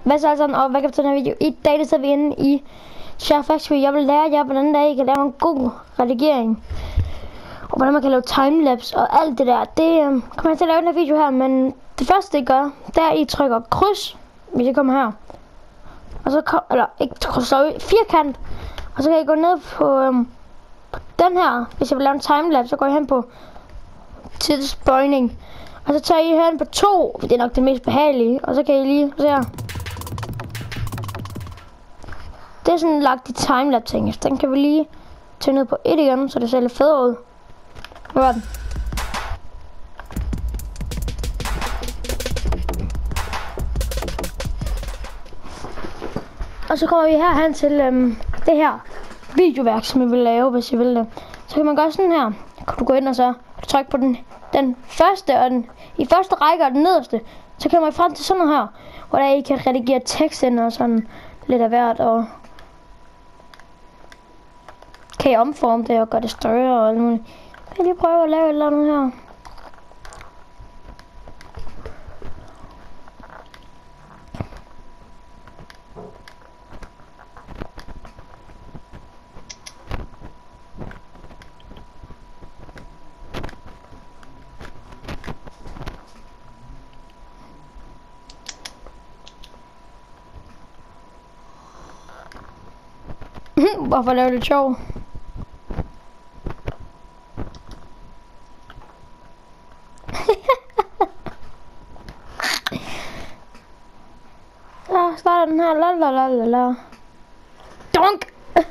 Hvad så altså, og velkommen til den her video. I dag der er vi inde i Share Factory. Jeg vil lære jer, hvordan I kan lave en god redigering. Og hvordan man kan lave timelapse og alt det der. Det kommer jeg til at lave den her video her, men det første I gør, det er, at I trykker kryds, hvis I kommer her. Og så eller ikke kryds, firkant. Og så kan I gå ned på den her. Hvis jeg vil lave en timelapse, så går I hen på tidsbøjning. Og så tager I hen på 2, det er nok det mest behagelige. Og så kan I lige se her. Det er sådan lagt i timelapse ting. Den kan vi lige tage ned på 1 igen, så det ser lidt federe ud. Hvad var den? Og så kommer vi herhen til det her videoværk, som jeg vil lave, hvis I vil det. Så kan man gøre sådan her. Kan du gå ind og så trykke på den første og i første række og den nederste. Så kommer I frem til sådan noget her, hvor der I kan redigere tekst ind og sådan lidt af hvert, og kan I omforme det og gøre det større og alt muligt. Jeg kan lige prøve at lave et eller andet her. Hvorfor lave det sjovt? Så starter den her. Lalalala. Dunk!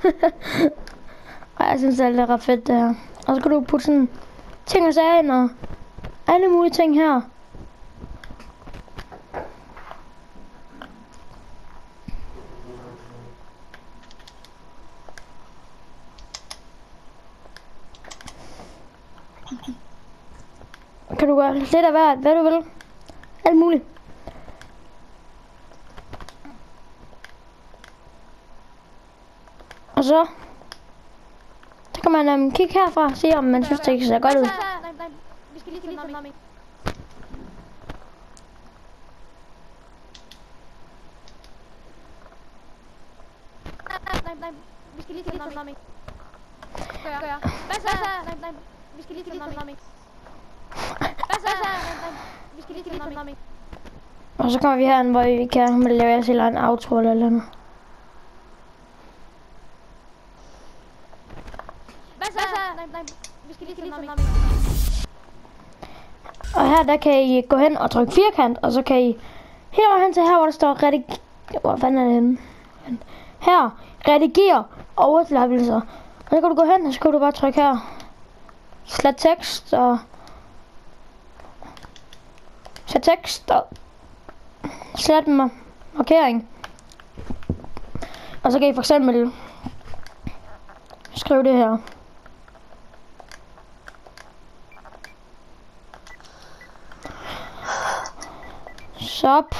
Jeg synes det er ret fedt det her. Og så kan du putte sådan ting og sager ind og alle mulige ting her. Kan du gøre lidt af hvert, hvad du vil. Alt muligt. Og så kan man kigge herfra og se, om man synes, det ikke ser godt ud. Nej, vi skal lige finde noget. Nej, vi skal lige finde noget. Gør. Hvad så? Nej, vi skal lige finde noget. Hvad så? Nej, vi skal lige finde noget. Og så kommer vi herhen, hvor vi kan lave os en outro eller noget. Hvad så? Nej, vi skal lige finde noget. Og her der kan I gå hen og trykke firkant, og så kan I hen til her, hvor der står hvor fanden er det henne? Her, redigere overlappelser. Og så kan du gå hen, og så kan du bare trykke her. Slet tekst og slet markering. Og så kan I for eksempel skrive det her. Shop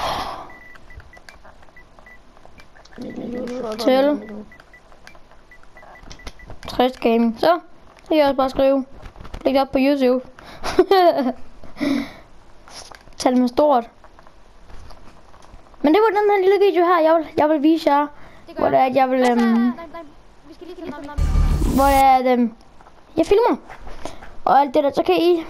til Trist Gaming. Så kan jeg også bare skrive. Læg op på YouTube. Tal med stort. Men det var den her lille video her, jeg vil vise jer. Hvor det er, at jeg vil hvor det er, at jeg filmer. Og alt det der, så kan I.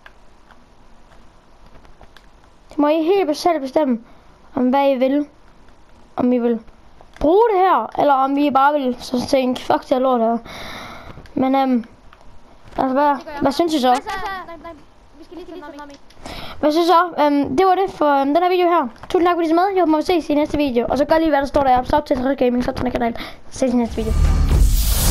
Det må I helt selv bestemme, om hvad I vil. Om I vil bruge det her, eller om I bare vil så tænke, fuck det her lort her. Men altså, hvad synes I så? Hvad synes I så? Det var det for den her video her. Tusind tak fordi I så med. Jeg håber, vi ses i næste video. Og så gør lige hvad der står der. Sub til Trist Gaming, sub til den kanal. Ses i næste video.